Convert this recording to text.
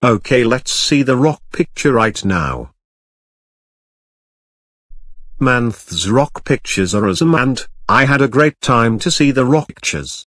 Okay, let's see the rock picture right now. Manth's rock pictures are awesome and I had a great time to see the rock pictures.